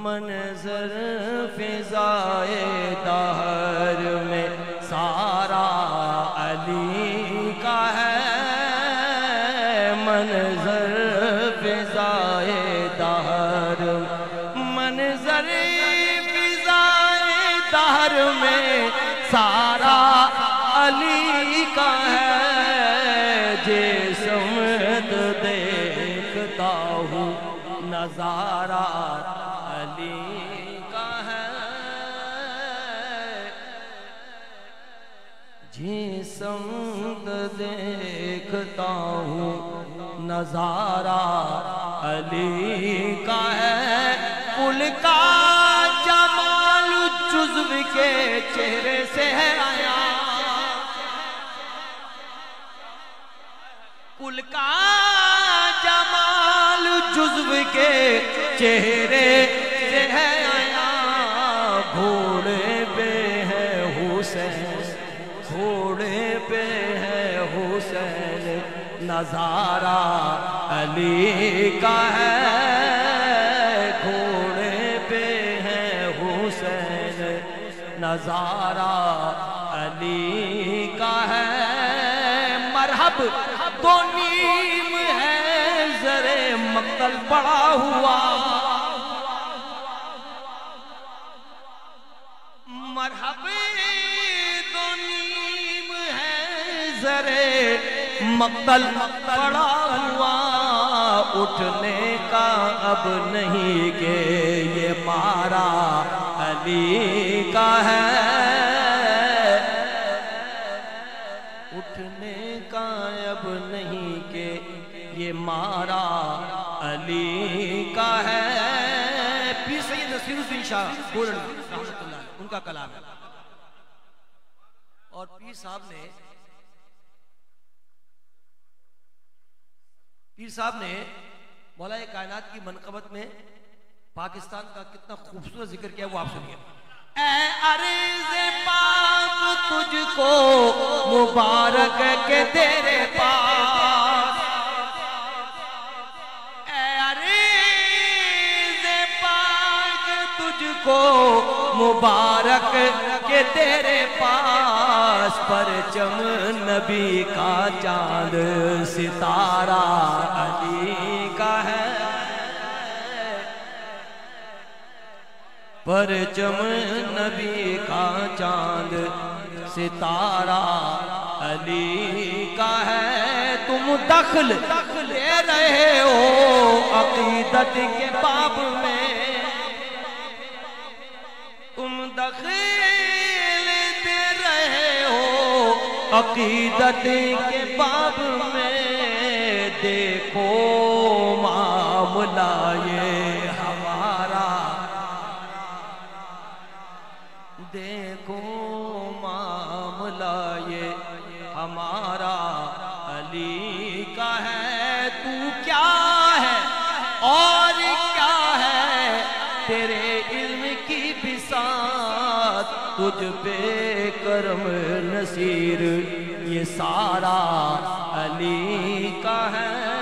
منظر فضائے دہر میں سارا علی کا ہے، منظر فضائے دہر، منظر فضائے دہر میں سارا علی کا ہے، جس سمت دیکھتا ہوں نظارہ علی کا ہے، جس سمت دیکھتا ہوں نظارہ علی کا ہے، کل کا جمال جزو کے چہرے سے ہے آیا، کل کا جمال جزو کے چہرے سے ہے آیا، گھوڑے پہ ہے حسین، گھوڑے پہ ہے حسین، نظارہ علی کا ہے، گھوڑے پہ ہے حسین، نظارہ علی کا ہے، مرحب تو نیم ہے زرے مقتل پڑا ہوا، مرحب تو نیم ہے زرے مقتل پڑا ہوا، اٹھنے کا اب نہیں کہ یہ مارا علی کا ہے، اٹھنے کا اب نہیں کہ یہ مارا علی کا ہے، پیر سید نصیر الدین شاہ بولنا رحمت اللہ ان کا کلام ہے، اور پیر صاحب نے مولا کائنات کی منقبت میں پاکستان کا کتنا خوبصورت ذکر کیا وہ آپ سنیے، اے عرض پاک تجھ کو مبارک کے تیرے پاس، اے عرض پاک تجھ کو مبارک کے تیرے پاس، پرچم نبی کا چاند ستارہ علی کا ہے، پرچم نبی کا چاند ستارہ علی کا ہے، تم دخل دے رہے ہو عقیدت کے باب میں، تم دخل دے رہے ہو عقیدت کے باب میں، دیکھو معاملہ یہ ہمارا، دیکھو معاملہ یہ ہمارا علی کا ہے، تو کیا ہے اور کیا ہے تیرے علم کی بساط، تجھ پہ کرم نصیر یہ سارا علی کا ہے،